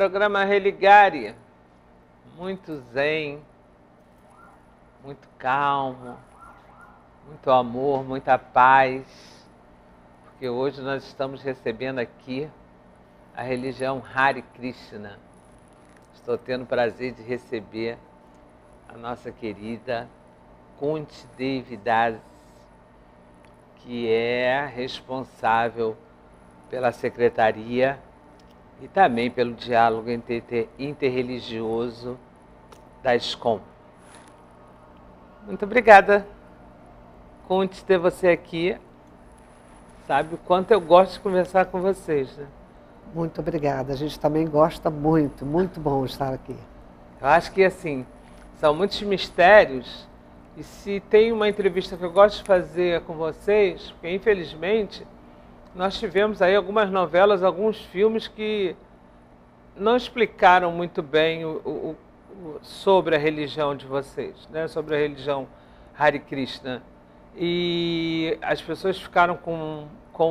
programa Religare. Muito zen, muito calmo, muito amor, muita paz. Porque hoje nós estamos recebendo aqui a religião Hare Krishna. Estou tendo o prazer de receber a nossa querida Kunti Devi Das, que é responsável pela secretaria e também pelo diálogo interreligioso da SCOM. Muito obrigada, Kunti, ter você aqui. Sabe o quanto eu gosto de conversar com vocês, né? Muito obrigada. A gente também gosta muito. Muito bom estar aqui. Eu acho que, assim, são muitos mistérios. E se tem uma entrevista que eu gosto de fazer com vocês, porque, infelizmente, nós tivemos aí algumas novelas, alguns filmes que não explicaram muito bem sobre a religião de vocês, né? Sobre a religião Hare Krishna. E as pessoas ficaram com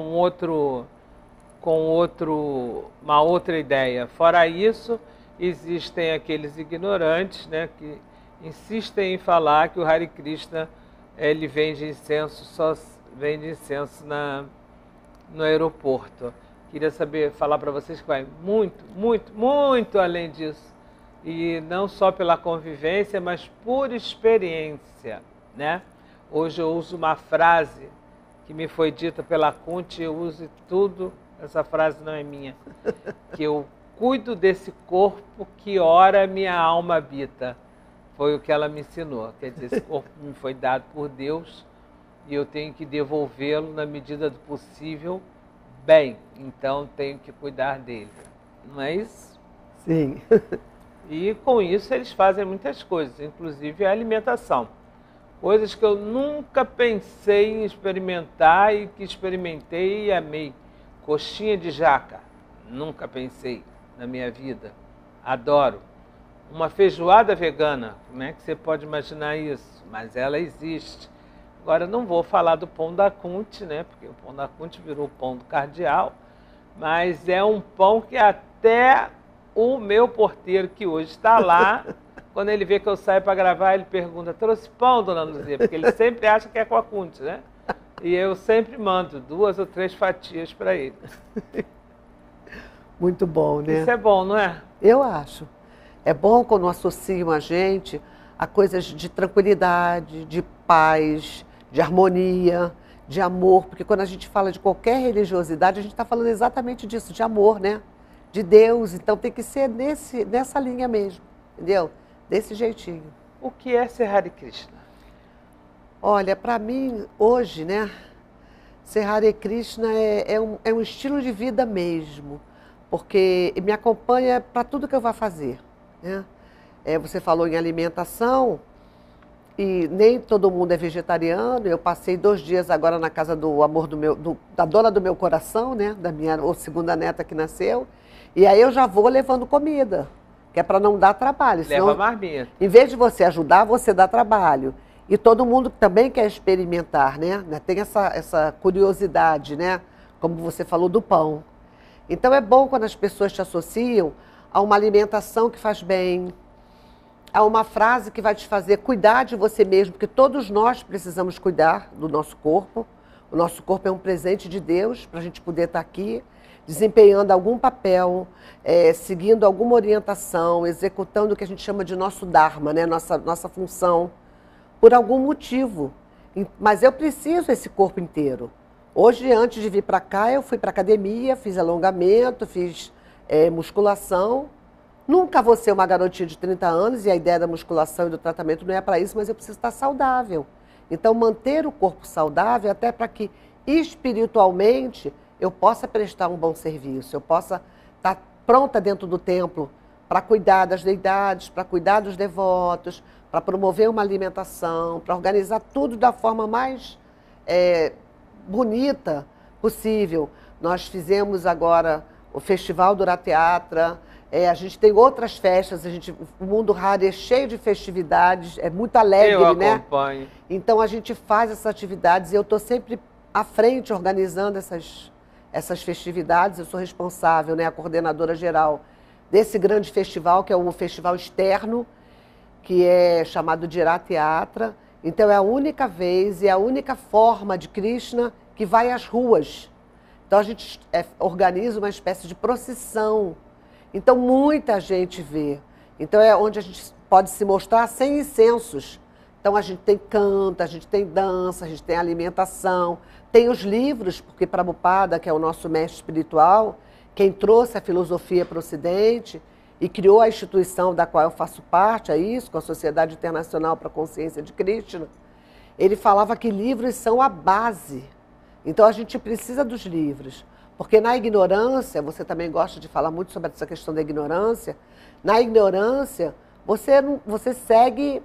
uma outra ideia. Fora isso, existem aqueles ignorantes, né, que insistem em falar que o Hare Krishna ele vende incenso, só vende incenso no aeroporto. Queria falar para vocês que vai muito, muito, muito além disso. E não só pela convivência, mas por experiência, né? Hoje eu uso uma frase que me foi dita pela Kunti, eu uso tudo, essa frase não é minha, que eu cuido desse corpo que ora minha alma habita. Foi o que ela me ensinou. Quer dizer, esse corpo me foi dado por Deus e eu tenho que devolvê-lo na medida do possível bem. Então tenho que cuidar dele. Não é isso? Sim. E com isso eles fazem muitas coisas, inclusive a alimentação. Coisas que eu nunca pensei em experimentar e que experimentei e amei. Coxinha de jaca, nunca pensei na minha vida. Adoro. Uma feijoada vegana, como é que você pode imaginar isso? Mas ela existe. Agora, não vou falar do pão da Kunti, né? Porque o pão da Kunti virou o pão do cardeal. Mas é um pão que até o meu porteiro, que hoje está lá, quando ele vê que eu saio para gravar, ele pergunta: trouxe pão, dona Luzia? Porque ele sempre acha que é com a Kunti, né? E eu sempre mando 2 ou 3 fatias para ele. Muito bom, né? Isso é bom, não é? Eu acho. É bom quando associam a gente a coisas de tranquilidade, de paz, de harmonia, de amor. Porque quando a gente fala de qualquer religiosidade, a gente está falando exatamente disso, de amor, né? De Deus. Então tem que ser nessa linha mesmo, entendeu? Desse jeitinho. O que é ser Hare Krishna? Olha, para mim, hoje, né, ser Hare Krishna é um estilo de vida mesmo, porque me acompanha para tudo que eu vou fazer, né? Você falou em alimentação, e nem todo mundo é vegetariano. Eu passei 2 dias agora na casa do amor da dona do meu coração, né, da minha segunda neta que nasceu, e aí eu já vou levando comida, que é para não dar trabalho. Leva marmita. Em vez de você ajudar, você dá trabalho. E todo mundo também quer experimentar, né? Tem essa curiosidade, né? Como você falou do pão. Então é bom quando as pessoas te associam a uma alimentação que faz bem, a uma frase que vai te fazer cuidar de você mesmo, porque todos nós precisamos cuidar do nosso corpo. O nosso corpo é um presente de Deus para a gente poder estar aqui, desempenhando algum papel, seguindo alguma orientação, executando o que a gente chama de nosso dharma, né? Nossa função, por algum motivo. Mas eu preciso desse corpo inteiro. Hoje, antes de vir para cá, eu fui para academia, fiz alongamento, fiz musculação. Nunca vou ser uma garotinha de 30 anos e a ideia da musculação e do tratamento não é para isso, mas eu preciso estar saudável. Então, manter o corpo saudável até para que espiritualmente eu possa prestar um bom serviço, eu possa estar pronta dentro do templo para cuidar das deidades, para cuidar dos devotos, para promover uma alimentação, para organizar tudo da forma mais bonita possível. Nós fizemos agora o Festival do Teatro, a gente tem outras festas, o mundo Hare é cheio de festividades, é muito alegre, né? Eu acompanho. Então a gente faz essas atividades e eu estou sempre à frente organizando essas festividades. Eu sou responsável, né, a coordenadora geral desse grande festival, que é um festival externo, que é chamado de Irateatra. Então é a única vez e a única forma de Krishna que vai às ruas. Então a gente organiza uma espécie de procissão. Então muita gente vê. Então é onde a gente pode se mostrar sem incensos. Então a gente tem canto, a gente tem dança, a gente tem alimentação, tem os livros, porque Prabhupada, que é o nosso mestre espiritual, quem trouxe a filosofia para o Ocidente e criou a instituição da qual eu faço parte, é isso, com a Sociedade Internacional para a Consciência de Krishna, ele falava que livros são a base. Então a gente precisa dos livros, porque na ignorância, você também gosta de falar muito sobre essa questão da ignorância, na ignorância você segue,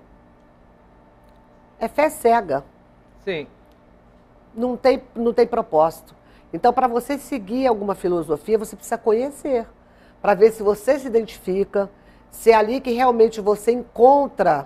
é fé cega. Sim. Não tem propósito. Então, para você seguir alguma filosofia, você precisa conhecer, para ver se você se identifica, se é ali que realmente você encontra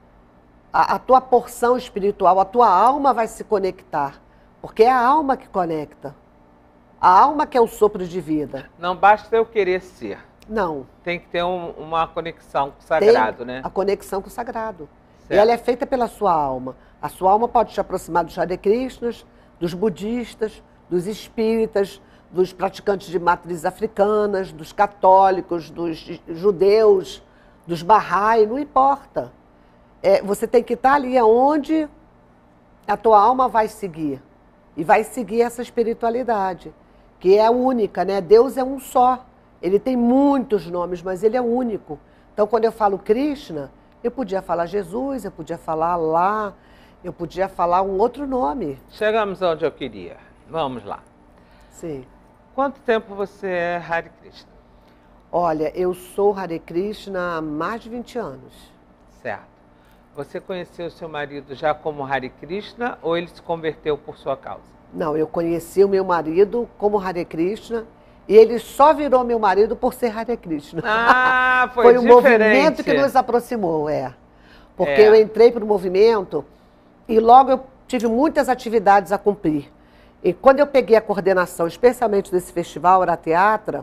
a tua porção espiritual, a tua alma vai se conectar, porque é a alma que conecta. A alma que é o sopro de vida. Não basta eu querer ser. Não. Tem que ter uma conexão com o sagrado, né? A conexão com o sagrado. Certo. E ela é feita pela sua alma. A sua alma pode te aproximar dos Hare Krishnas, dos budistas, dos espíritas, dos praticantes de matrizes africanas, dos católicos, dos judeus, dos Bahá'í, não importa. Você tem que estar ali onde a tua alma vai seguir. E vai seguir essa espiritualidade, que é única, né? Deus é um só. Ele tem muitos nomes, mas ele é único. Então, quando eu falo Krishna, eu podia falar Jesus, eu podia falar Allah, eu podia falar um outro nome. Chegamos onde eu queria. Vamos lá. Sim. Quanto tempo você é Hare Krishna? Olha, eu sou Hare Krishna há mais de 20 anos. Certo. Você conheceu seu marido já como Hare Krishna ou ele se converteu por sua causa? Não, eu conheci o meu marido como Hare Krishna e ele só virou meu marido por ser Hare Krishna. Ah, foi diferente. Um movimento que nos aproximou, Porque eu entrei para o movimento e logo eu tive muitas atividades a cumprir. E quando eu peguei a coordenação, especialmente desse festival Irateatra,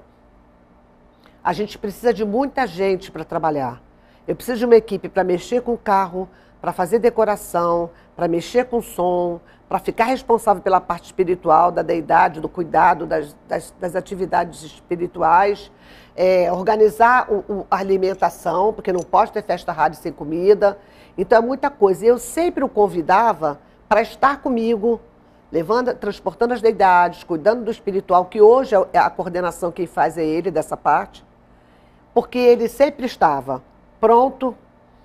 a gente precisa de muita gente para trabalhar. Eu preciso de uma equipe para mexer com o carro, para fazer decoração, para mexer com o som, para ficar responsável pela parte espiritual da deidade, do cuidado das atividades espirituais, organizar a alimentação, porque não pode ter festa rádio sem comida. Então é muita coisa. E eu sempre o convidava para estar comigo, transportando as deidades, cuidando do espiritual, que hoje a coordenação quem faz é ele, dessa parte, porque ele sempre estava pronto,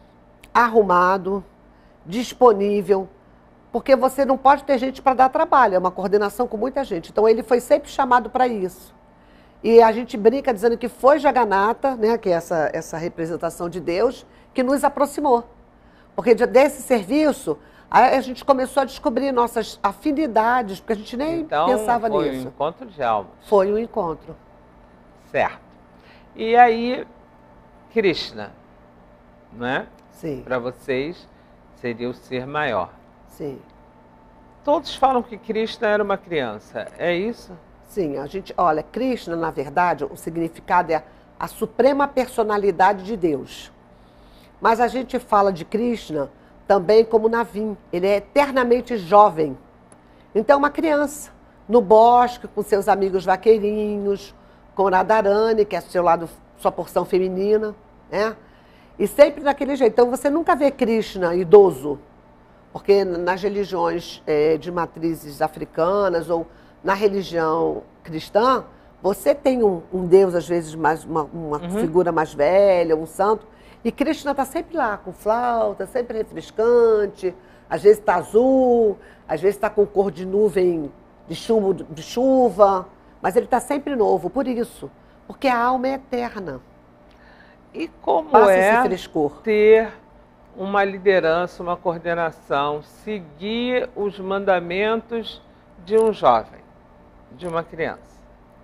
arrumado, disponível, porque você não pode ter gente para dar trabalho, é uma coordenação com muita gente. Então ele foi sempre chamado para isso. E a gente brinca dizendo que foi Jagannatha, né, que é essa representação de Deus, que nos aproximou. Porque desse serviço, a gente começou a descobrir nossas afinidades, porque a gente nem pensava nisso. Foi um encontro de almas. Foi um encontro. Certo. E aí, Krishna, não é? Sim. Para vocês, seria o ser maior. Sim. Todos falam que Krishna era uma criança, é isso? Sim, olha, Krishna, na verdade, o significado é a suprema personalidade de Deus. Mas a gente fala de Krishna também como Navin, ele é eternamente jovem. Então, uma criança, no bosque, com seus amigos vaqueirinhos, com Radharani, que é sua porção feminina, né? E sempre daquele jeito. Então, você nunca vê Krishna idoso, porque nas religiões de matrizes africanas ou na religião cristã, você tem um Deus, às vezes, mais uma figura mais velha, um santo, e Krishna está sempre lá, com flauta, sempre refrescante, às vezes está azul, às vezes está com cor de nuvem de chuva, mas ele está sempre novo, por isso, porque a alma é eterna. E como Passa é esse frescor. ter uma liderança, uma coordenação, seguir os mandamentos de um jovem, de uma criança?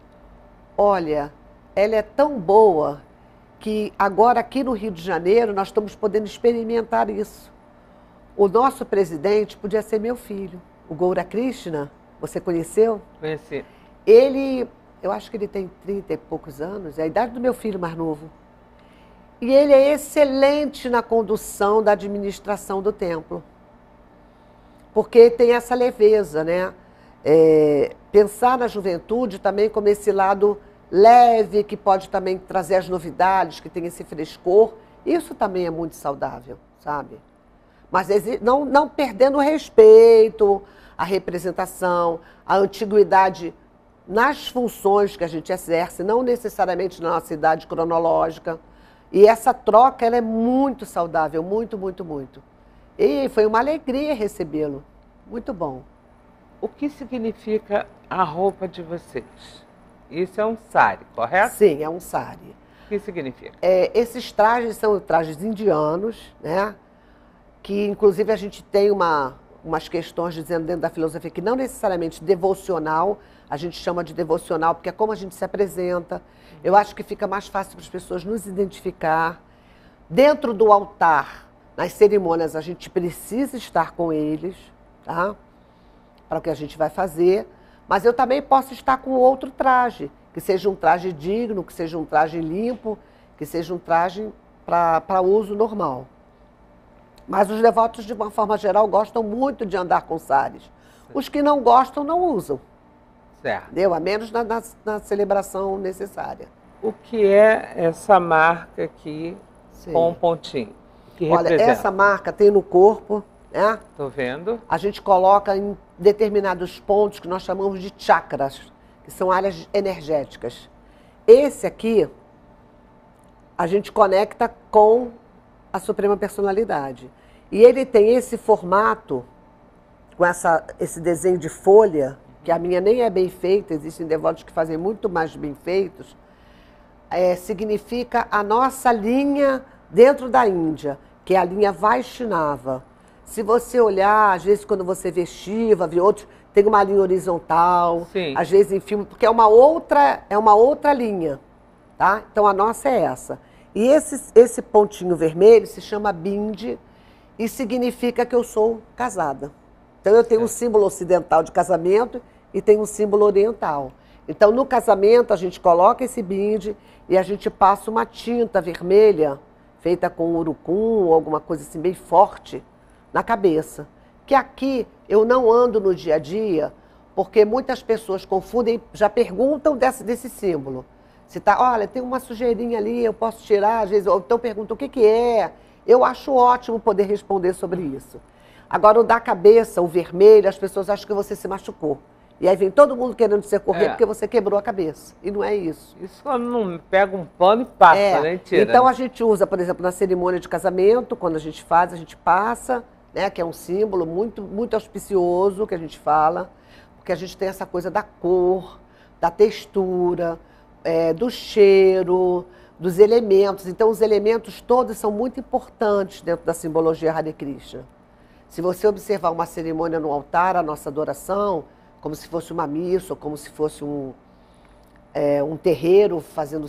Olha, ela é tão boa que agora aqui no Rio de Janeiro nós estamos podendo experimentar isso. O nosso presidente podia ser meu filho, o Goura Krishna, você conheceu? Conheci. Ele eu acho que ele tem 30 e poucos anos, é a idade do meu filho mais novo. E ele é excelente na condução da administração do templo. Porque tem essa leveza, né? Pensar na juventude também como esse lado leve, que pode também trazer as novidades, que tem esse frescor. Isso também é muito saudável, sabe? Mas não perdendo o respeito, a representação, a antiguidade nas funções que a gente exerce, não necessariamente na nossa idade cronológica. E essa troca, ela é muito saudável, muito, muito, muito. E foi uma alegria recebê-lo. Muito bom. O que significa a roupa de vocês? Isso é um sari, correto? Sim, é um sari. O que significa? Esses trajes são trajes indianos, né? Que inclusive a gente tem umas questões dizendo dentro da filosofia que não necessariamente devocional, a gente chama de devocional porque é como a gente se apresenta. Eu acho que fica mais fácil para as pessoas nos identificar. Dentro do altar, nas cerimônias, a gente precisa estar com eles, tá? Para o que a gente vai fazer. Mas eu também posso estar com outro traje, que seja um traje digno, que seja um traje limpo, que seja um traje para uso normal. Mas os devotos, de uma forma geral, gostam muito de andar com saris. Os que não gostam, não usam. Certo. Entendeu? A menos na celebração necessária. O que é essa marca aqui com um pontinho? Que Olha, representa? essa marca tem no corpo, né? Tô vendo. A gente coloca em determinados pontos que nós chamamos de chakras, que são áreas energéticas. Esse aqui, a gente conecta com a Suprema Personalidade. E ele tem esse formato, com esse desenho de folha, que a minha nem é bem feita, existem devotos que fazem muito mais bem feitos, significa a nossa linha dentro da Índia, que é a linha Vaishnava. Se você olhar, às vezes quando você vê Shiva, vê outros, tem uma linha horizontal, sim, às vezes em filme, porque é uma outra linha, tá? Então a nossa é essa. E esse pontinho vermelho se chama bindi e significa que eu sou casada. Então eu tenho um símbolo ocidental de casamento e tenho um símbolo oriental. Então no casamento a gente coloca esse bindi e a gente passa uma tinta vermelha, feita com urucum ou alguma coisa assim bem forte, na cabeça. Que aqui eu não ando no dia a dia, porque muitas pessoas confundem, já perguntam desse símbolo. Se tá, olha, tem uma sujeirinha ali, eu posso tirar, às vezes, ou então perguntam o que é. Eu acho ótimo poder responder sobre isso. Agora, o da cabeça, o vermelho, as pessoas acham que você se machucou. E aí vem todo mundo querendo te socorrer porque você quebrou a cabeça. E não é isso. Isso quando não pega um pano e passa, né? Tira. Então a gente usa, por exemplo, na cerimônia de casamento, quando a gente faz, a gente passa, né? Que é um símbolo muito, muito auspicioso que a gente fala, porque a gente tem essa coisa da cor, da textura, do cheiro, dos elementos. Então os elementos todos são muito importantes dentro da simbologia Hare Krishna. Se você observar uma cerimônia no altar, a nossa adoração, como se fosse uma missa, ou como se fosse um terreiro fazendo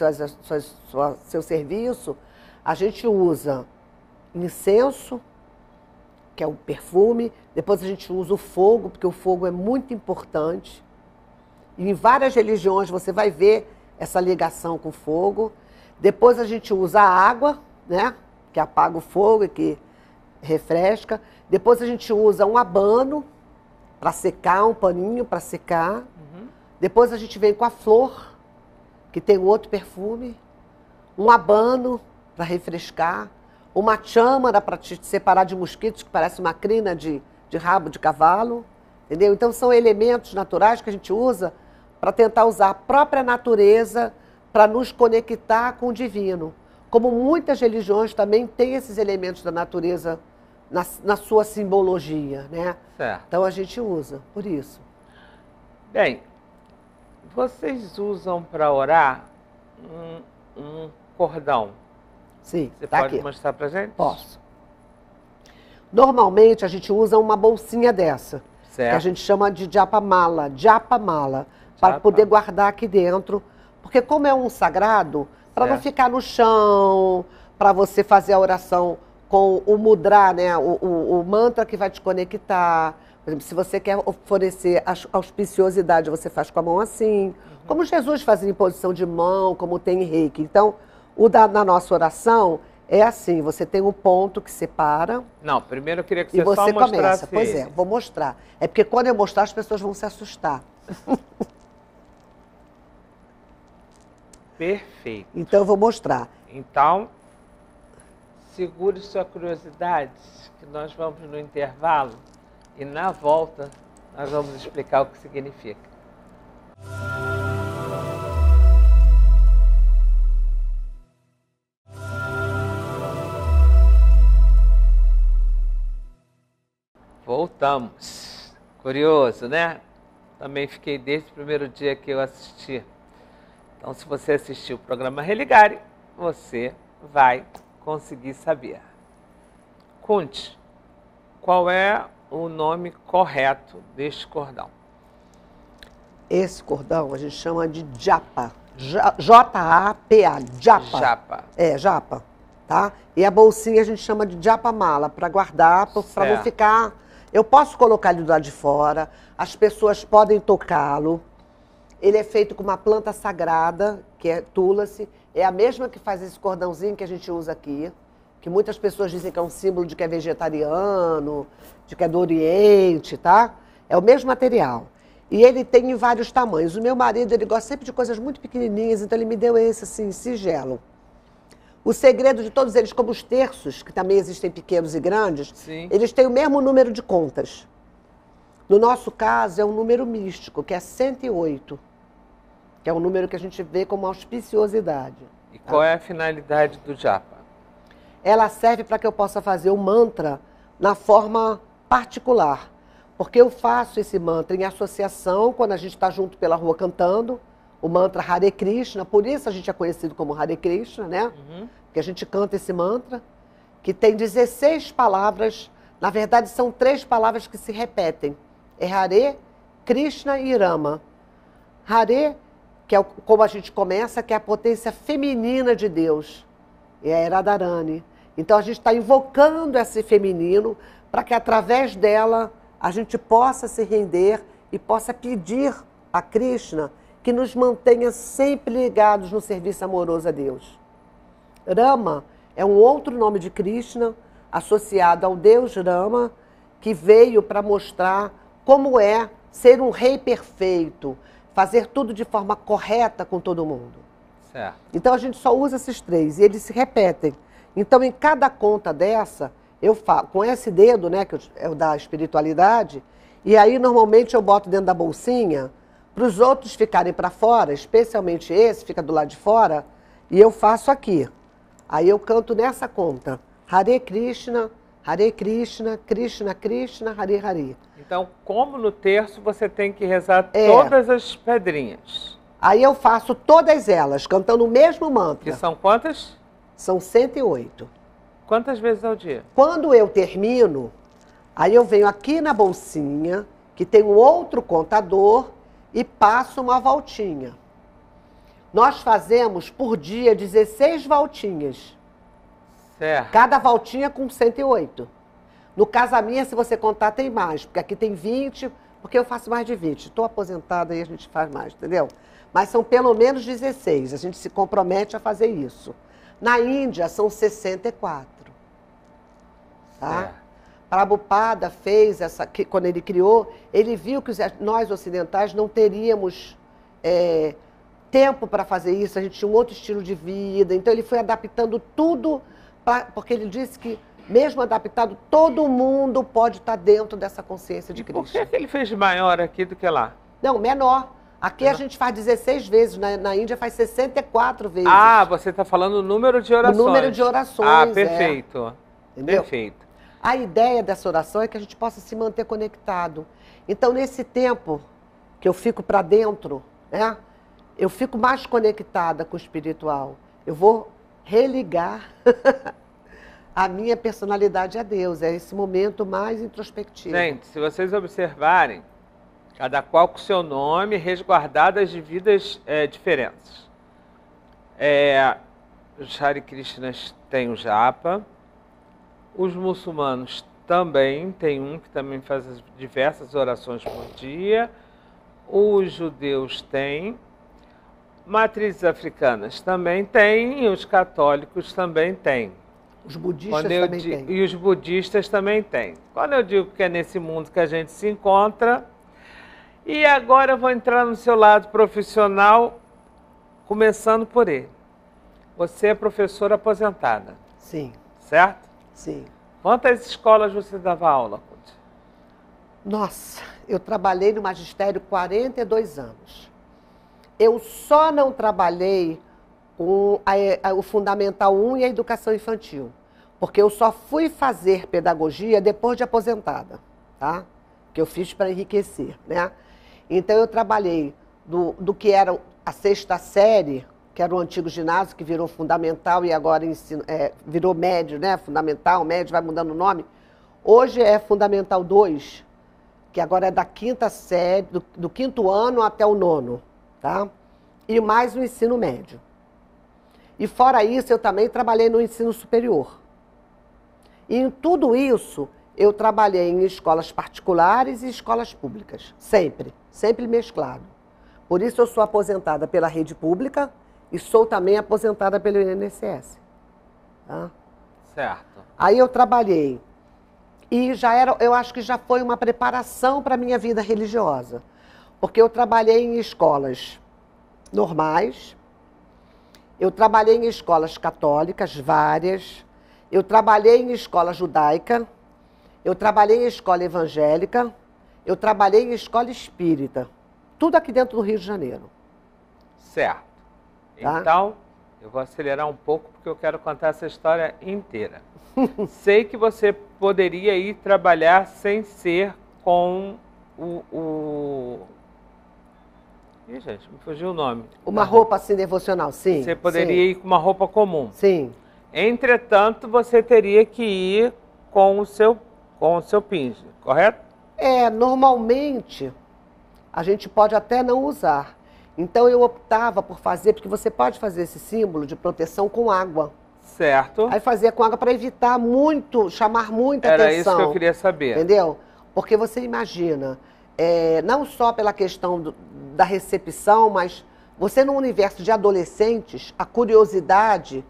seu serviço, a gente usa incenso, que é o perfume, depois a gente usa o fogo, porque o fogo é muito importante. E em várias religiões você vai ver essa ligação com o fogo. Depois a gente usa a água, né, que apaga o fogo e que refresca. Depois a gente usa um abano para secar, um paninho para secar. Uhum. Depois a gente vem com a flor, que tem outro perfume. Um abano para refrescar. Uma châmara para te separar de mosquitos, que parece uma crina de rabo de cavalo. Entendeu? Então são elementos naturais que a gente usa para tentar usar a própria natureza para nos conectar com o divino. Como muitas religiões também têm esses elementos da natureza na sua simbologia, né? Certo. Então a gente usa, por isso. Bem, vocês usam para orar um cordão? Sim, Você tá pode aqui. mostrar para gente? Posso. Normalmente a gente usa uma bolsinha dessa, certo, que a gente chama de japamala, para poder guardar aqui dentro, porque como é um sagrado, para não ficar no chão, para você fazer a oração com o mudra, né, o mantra que vai te conectar. Por Por exemplo, se você quer oferecer auspiciosidade, você faz com a mão assim. Como Jesus fazia imposição de mão, como tem em Reiki. Então, na nossa oração é assim, você tem um ponto que separa. Não, primeiro eu queria que você só começa. mostrasse Pois ele. é, vou mostrar. É porque quando eu mostrar, as pessoas vão se assustar. Perfeito. Então, eu vou mostrar. Então, segure sua curiosidade, que nós vamos no intervalo e na volta nós vamos explicar o que significa. Voltamos. Curioso, né? Também fiquei desde o primeiro dia que eu assisti. Então, se você assistiu o programa Religare, você vai conseguir saber. Conte, qual é o nome correto deste cordão? Esse cordão a gente chama de japa. J-A-P-A, japa. Japa. É, japa, tá? E a bolsinha a gente chama de japa mala, para guardar, para não ficar... Eu posso colocar ele do lado de fora, as pessoas podem tocá-lo. Ele é feito com uma planta sagrada, que é tulasi. É a mesma que faz esse cordãozinho que a gente usa aqui, que muitas pessoas dizem que é um símbolo de que é vegetariano, de que é do Oriente, tá? É o mesmo material. E ele tem em vários tamanhos. O meu marido, ele gosta sempre de coisas muito pequenininhas, então ele me deu esse, assim, singelo. O segredo de todos eles, como os terços, que também existem pequenos e grandes, Sim. Eles têm o mesmo número de contas. No nosso caso, é um número místico, que é 108, que é um número que a gente vê como auspiciosidade. E qual é a finalidade do japa? Ela serve para que eu possa fazer o mantra na forma particular. Porque eu faço esse mantra em associação, quando a gente está junto pela rua cantando, o mantra Hare Krishna, por isso a gente é conhecido como Hare Krishna, né? Porque a gente canta esse mantra, que tem 16 palavras, na verdade são 3 palavras que se repetem. É Hare, Krishna e Rama. Hare, que é como a gente começa, que é a potência feminina de Deus. É a Radharani. Então a gente está invocando esse feminino para que através dela a gente possa se render e possa pedir a Krishna que nos mantenha sempre ligados no serviço amoroso a Deus. Rama é um outro nome de Krishna associado ao Deus Rama, que veio para mostrar como é ser um rei perfeito, fazer tudo de forma correta com todo mundo. Certo. Então a gente só usa esses 3 e eles se repetem. Então em cada conta dessa, eu faço com esse dedo, né, que é o da espiritualidade, e aí normalmente eu boto dentro da bolsinha para os outros ficarem para fora, especialmente esse, fica do lado de fora, e eu faço aqui. Aí eu canto nessa conta. Hare Krishna, Krishna Krishna, Hare Hare. Então, como no terço, você tem que rezar todas as pedrinhas. Aí eu faço todas elas, cantando o mesmo mantra. Que são quantas? São 108. Quantas vezes ao dia? Quando eu termino, aí eu venho aqui na bolsinha, que tem um outro contador, e passo uma voltinha. Nós fazemos por dia 16 voltinhas. Certo. Cada voltinha com 108. No caso a minha, se você contar, tem mais, porque aqui tem 20, porque eu faço mais de 20. Estou aposentada e a gente faz mais, entendeu? Mas são pelo menos 16, a gente se compromete a fazer isso. Na Índia são 64. Tá? Prabhupada fez essa, quando ele criou, ele viu que nós ocidentais não teríamos tempo para fazer isso, a gente tinha um outro estilo de vida, então ele foi adaptando tudo, porque ele disse que, mesmo adaptado, todo mundo pode estar dentro dessa consciência de Cristo. Por que ele fez maior aqui do que lá? Não, menor. Aqui a gente faz 16 vezes, na Índia faz 64 vezes. Ah, você está falando o número de orações. O número de orações, Ah, perfeito. Entendeu? Perfeito. A ideia dessa oração é que a gente possa se manter conectado. Então, nesse tempo que eu fico para dentro, né, eu fico mais conectada com o espiritual. Eu vou religar a minha personalidade a Deus. É esse momento mais introspectivo. Gente, se vocês observarem, cada qual com seu nome, resguardadas de vidas diferentes. Os Hare Krishnas têm o japa, os muçulmanos também tem um que também faz diversas orações por dia. Os judeus têm. Matrizes africanas também têm. E os católicos também têm. Os budistas também têm. E os budistas também têm. Quando eu digo que é nesse mundo que a gente se encontra. E agora eu vou entrar no seu lado profissional, começando por ele. Você é professora aposentada. Sim. Certo? Sim. Quantas escolas você dava aula? Nossa, eu trabalhei no magistério 42 anos. Eu só não trabalhei com o Fundamental 1 e a educação infantil, porque eu só fui fazer pedagogia depois de aposentada, tá? Que eu fiz para enriquecer, né? Então eu trabalhei do que era a 6ª série, que era o antigo ginásio, que virou fundamental e agora virou médio, né? Fundamental, médio, vai mudando o nome. Hoje é Fundamental 2, que agora é da 5ª série, do 5º ano até o 9º, tá? E mais o ensino médio. E fora isso, eu também trabalhei no ensino superior. E em tudo isso, eu trabalhei em escolas particulares e escolas públicas. Sempre, sempre mesclado. Por isso eu sou aposentada pela rede pública e sou também aposentada pelo INSS. Tá? Certo. Aí eu trabalhei. E eu acho que já foi uma preparação para a minha vida religiosa. Porque eu trabalhei em escolas normais, eu trabalhei em escolas católicas, várias, eu trabalhei em escola judaica, eu trabalhei em escola evangélica, eu trabalhei em escola espírita. Tudo aqui dentro do Rio de Janeiro. Certo. Tá? Então, eu vou acelerar um pouco porque eu quero contar essa história inteira. Sei que você poderia ir trabalhar sem ser com Ih, gente, me fugiu o nome. Uma roupa assim devocional, sim. Você poderia ir com uma roupa comum. Sim. Entretanto, você teria que ir com o seu pinge, correto? Normalmente, a gente pode até não usar. Então, eu optava por fazer, porque você pode fazer esse símbolo de proteção com água. Certo. Aí fazia com água para evitar chamar muita atenção. Era isso que eu queria saber. Entendeu? Porque você imagina, não só pela questão da recepção, mas você num universo de adolescentes, a curiosidade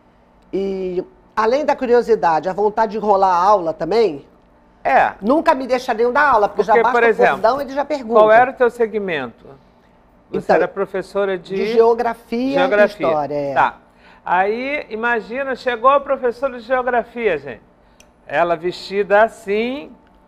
e, além da curiosidade, a vontade de enrolar a aula também, nunca me deixariam dar aula, porque já basta por exemplo, o cordão, ele já pergunta. Qual era o teu segmento? Você Então, era professora de geografia e história. Tá. Aí, imagina, chegou a professora de geografia, gente. Ela vestida assim,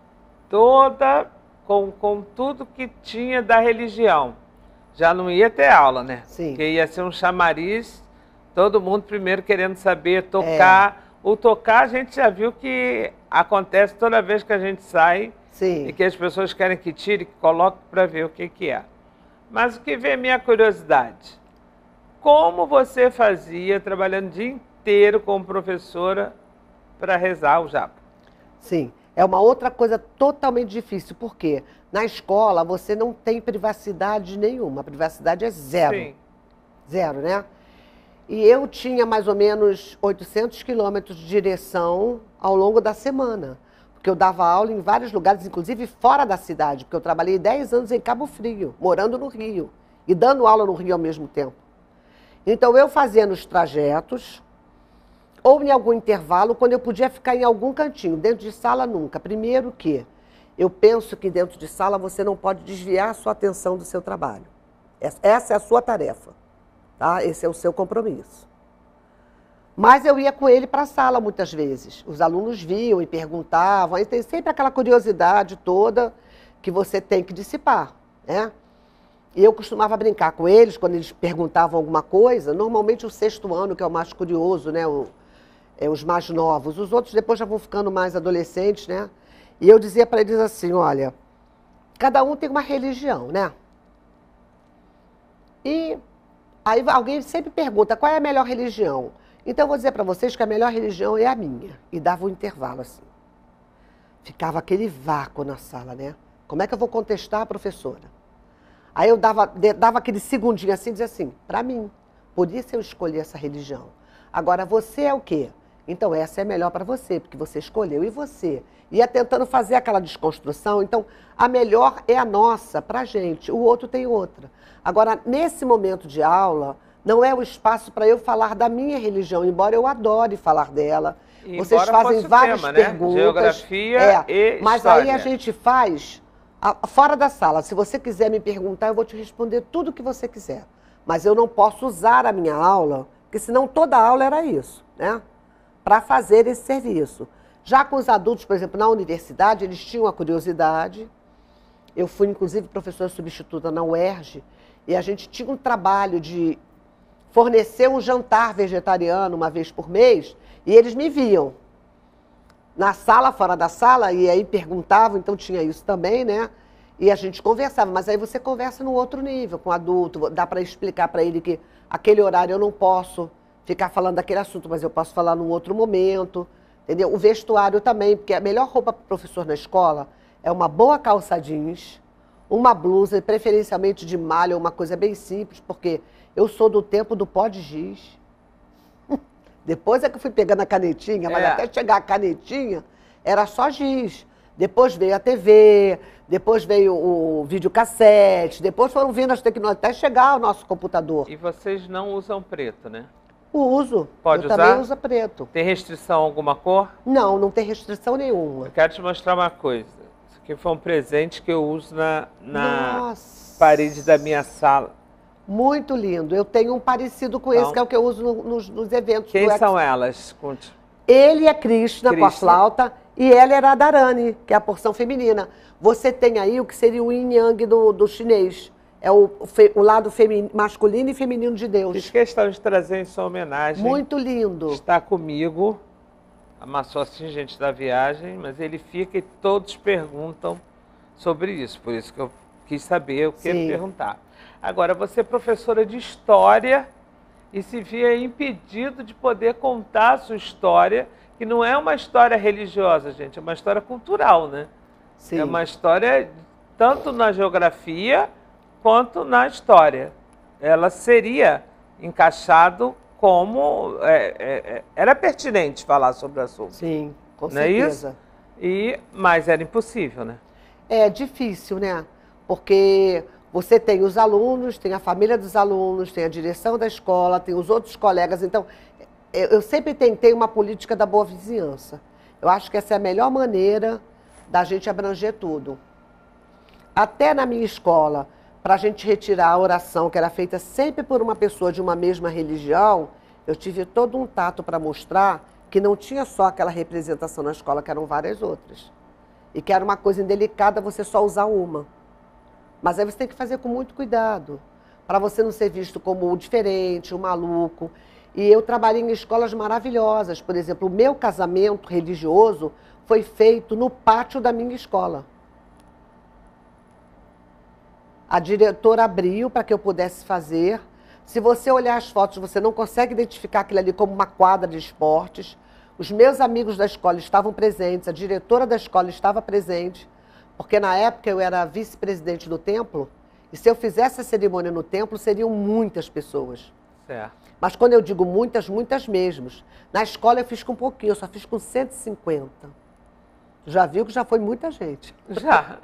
toda com tudo que tinha da religião. Já não ia ter aula, né? Sim. Porque ia ser um chamariz, todo mundo primeiro querendo saber tocar. O tocar a gente já viu que acontece toda vez que a gente sai. Sim. E que as pessoas querem que tire, que coloque para ver o que é. Mas o que vem a minha curiosidade? Como você fazia trabalhando o dia inteiro como professora para rezar o japa? Sim, é uma outra coisa totalmente difícil, porque na escola você não tem privacidade nenhuma, a privacidade é zero. Sim. Zero, né? E eu tinha mais ou menos 800 quilômetros de direção ao longo da semana, porque eu dava aula em vários lugares, inclusive fora da cidade, porque eu trabalhei 10 anos em Cabo Frio, morando no Rio, e dando aula no Rio ao mesmo tempo. Então, eu fazia nos trajetos, ou em algum intervalo, quando eu podia ficar em algum cantinho. Dentro de sala, nunca. Primeiro que eu penso que dentro de sala você não pode desviar a sua atenção do seu trabalho. Essa é a sua tarefa, tá? Esse é o seu compromisso. Mas eu ia com ele para a sala muitas vezes. Os alunos viam e perguntavam. Aí tem sempre aquela curiosidade toda que você tem que dissipar, né? E eu costumava brincar com eles quando eles perguntavam alguma coisa. Normalmente o 6º ano, que é o mais curioso, né? Os mais novos. Os outros depois já vão ficando mais adolescentes, né? E eu dizia para eles assim, olha, cada um tem uma religião, né? E aí alguém sempre pergunta, qual é a melhor religião? Então eu vou dizer para vocês que a melhor religião é a minha. E dava um intervalo assim. Ficava aquele vácuo na sala, né? Como é que eu vou contestar a professora? Aí eu dava aquele segundinho assim e dizia assim, para mim, por isso eu escolhi essa religião. Agora, você é o quê? Então essa é melhor para você, porque você escolheu. E você? Ia tentando fazer aquela desconstrução. Então a melhor é a nossa, para a gente. O outro tem outra. Agora, nesse momento de aula, não é o espaço para eu falar da minha religião, embora eu adore falar dela. E vocês fazem várias tema, perguntas. Né? Geografia e mas história. aí a gente faz fora da sala. Se você quiser me perguntar, eu vou te responder tudo o que você quiser. Mas eu não posso usar a minha aula, porque senão toda aula era isso, né? Para fazer esse serviço. Já com os adultos, por exemplo, na universidade, eles tinham a curiosidade. Eu fui, inclusive, professora substituta na UERJ, e a gente tinha um trabalho de fornecer um jantar vegetariano uma vez por mês, e eles me viam na sala, fora da sala, e aí perguntavam, então tinha isso também, né? E a gente conversava, mas aí você conversa no outro nível, com o adulto, dá para explicar para ele que aquele horário eu não posso ficar falando daquele assunto, mas eu posso falar num outro momento, entendeu? O vestuário também, porque a melhor roupa para o professor na escola é uma boa calça jeans, uma blusa, preferencialmente de malha, uma coisa bem simples, porque eu sou do tempo do pó de giz. Depois é que eu fui pegando a canetinha, mas até chegar a canetinha, era só giz. Depois veio a TV, depois veio o videocassete, depois foram vindo as tecnologias, até chegar ao nosso computador. E vocês não usam preto, né? Uso. Pode eu usar? também uso preto. Tem restrição a alguma cor? Não, não tem restrição nenhuma. Eu quero te mostrar uma coisa. Isso aqui foi um presente que eu uso na Nossa. parede da minha sala. Muito lindo. Eu tenho um parecido com esse, que é o que eu uso nos eventos. Quem são elas? Conte. Ele é Krishna, com a flauta, e ela era a Dharani, que é a porção feminina. Você tem aí o que seria o yin yang do chinês. É o lado masculino e feminino de Deus. Fiz questão de trazer em sua homenagem. Muito lindo. Está comigo, amassou assim gente da viagem, mas ele fica e todos perguntam sobre isso. Por isso que eu quis saber, eu quero perguntar. Agora, você é professora de história e se via impedido de poder contar a sua história, que não é uma história religiosa, gente, é uma história cultural, né? Sim. É uma história tanto na geografia quanto na história. Ela seria encaixado como... era pertinente falar sobre o assunto. Sim, com certeza. Não é isso? Mas era impossível, né? É difícil, né? Porque você tem os alunos, tem a família dos alunos, tem a direção da escola, tem os outros colegas. Então, eu sempre tentei uma política da boa vizinhança. Eu acho que essa é a melhor maneira da gente abranger tudo. Até na minha escola, para a gente retirar a oração, que era feita sempre por uma pessoa de uma mesma religião, eu tive todo um tato para mostrar que não tinha só aquela representação na escola, que eram várias outras. E que era uma coisa indelicada você só usar uma. Mas aí você tem que fazer com muito cuidado, para você não ser visto como o diferente, o maluco. E eu trabalhei em escolas maravilhosas. Por exemplo, o meu casamento religioso foi feito no pátio da minha escola. A diretora abriu para que eu pudesse fazer. Se você olhar as fotos, você não consegue identificar aquilo ali como uma quadra de esportes. Os meus amigos da escola estavam presentes, a diretora da escola estava presente, porque na época eu era vice-presidente do templo, e se eu fizesse a cerimônia no templo, seriam muitas pessoas. Certo. Mas quando eu digo muitas, muitas mesmas. Na escola eu fiz com pouquinho, eu só fiz com 150. Já viu que já foi muita gente? Já.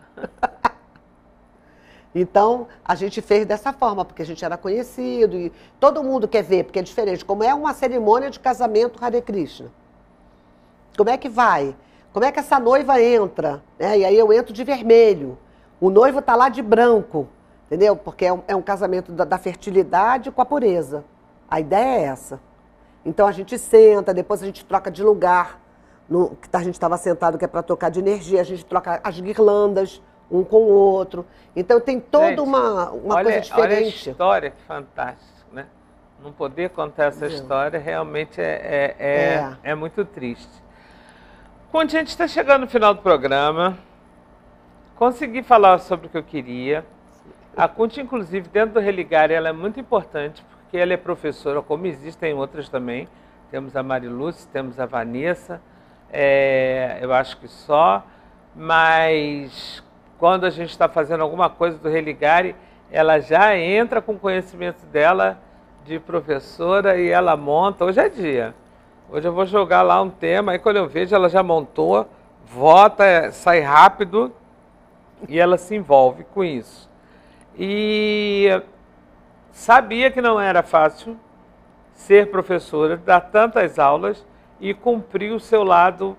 Então, a gente fez dessa forma, porque a gente era conhecido e todo mundo quer ver, porque é diferente. Como é uma cerimônia de casamento Hare Krishna. Como é que vai? Como é que essa noiva entra? E aí eu entro de vermelho. O noivo está lá de branco, entendeu? Porque é um casamento da fertilidade com a pureza. A ideia é essa. Então a gente senta, depois a gente troca de lugar. Que a gente estava sentado, que é para trocar de energia, a gente troca as guirlandas um com o outro. Então tem toda uma coisa diferente. Olha a história, que fantástico, né? Não poder contar essa história realmente é muito triste. Quando a gente está chegando no final do programa, consegui falar sobre o que eu queria. A Kunti, inclusive, dentro do Religare, ela é muito importante, porque ela é professora, como existem outras também. Temos a Marilúcia, temos a Vanessa, eu acho que só, mas quando a gente está fazendo alguma coisa do Religare, ela já entra com o conhecimento dela de professora e ela monta, hoje é dia. Hoje eu vou jogar lá um tema, aí quando eu vejo ela já montou, vota, sai rápido e ela se envolve com isso. E sabia que não era fácil ser professora, dar tantas aulas e cumprir o seu lado,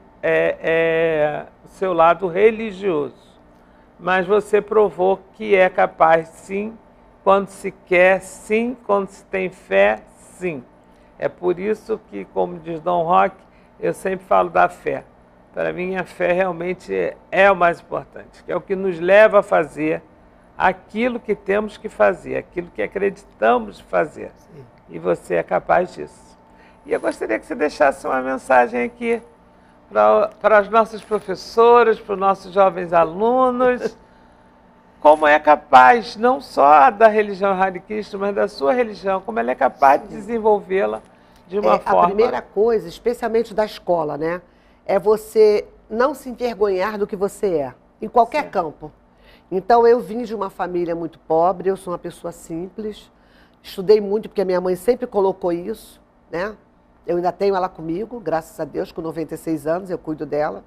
religioso. Mas você provou que é capaz, sim, quando se quer, sim, quando se tem fé, sim. É por isso que, como diz Dom Roque, eu sempre falo da fé. Para mim, a fé realmente é o mais importante, que é o que nos leva a fazer aquilo que temos que fazer, aquilo que acreditamos fazer. Sim. E você é capaz disso. E eu gostaria que você deixasse uma mensagem aqui para as nossas professoras, para os nossos jovens alunos, como é capaz, não só da religião Hare Krishna, mas da sua religião, como ela é capaz de desenvolvê-la de uma forma... A primeira coisa, especialmente da escola, né, é você não se envergonhar do que você é, em qualquer campo. Então, eu vim de uma família muito pobre, eu sou uma pessoa simples, estudei muito porque a minha mãe sempre colocou isso, né? Eu ainda tenho ela comigo, graças a Deus, com 96 anos, eu cuido dela.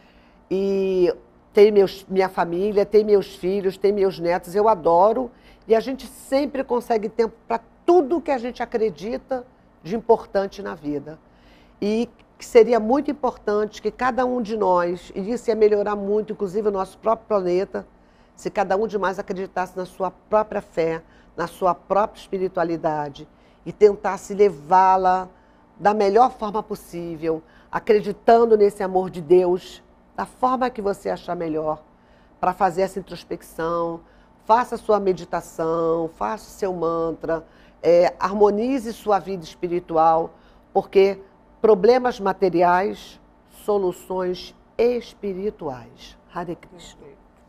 E tem minha família, tem meus filhos, tem meus netos, eu adoro. E a gente sempre consegue tempo para tudo que a gente acredita de importante na vida. E que seria muito importante que cada um de nós, e isso ia melhorar muito, inclusive o nosso próprio planeta, se cada um de nós acreditasse na sua própria fé, na sua própria espiritualidade e tentasse levá-la da melhor forma possível, acreditando nesse amor de Deus, da forma que você achar melhor, para fazer essa introspecção, faça sua meditação, faça o seu mantra, harmonize sua vida espiritual, porque problemas materiais, soluções espirituais. Hare Krishna.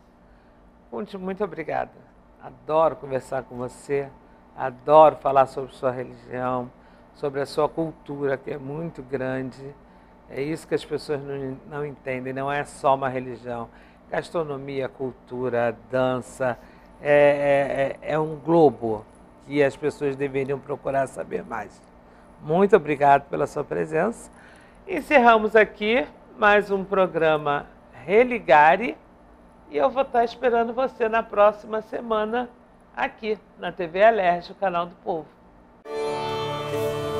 Muito obrigada. Adoro conversar com você, adoro falar sobre sua religião, sobre a sua cultura, que é muito grande. É isso que as pessoas não entendem, não é só uma religião. Gastronomia, cultura, dança, é um globo que as pessoas deveriam procurar saber mais. Muito obrigado pela sua presença. Encerramos aqui mais um programa Religare e eu vou estar esperando você na próxima semana aqui na TV Alerj, o canal do povo.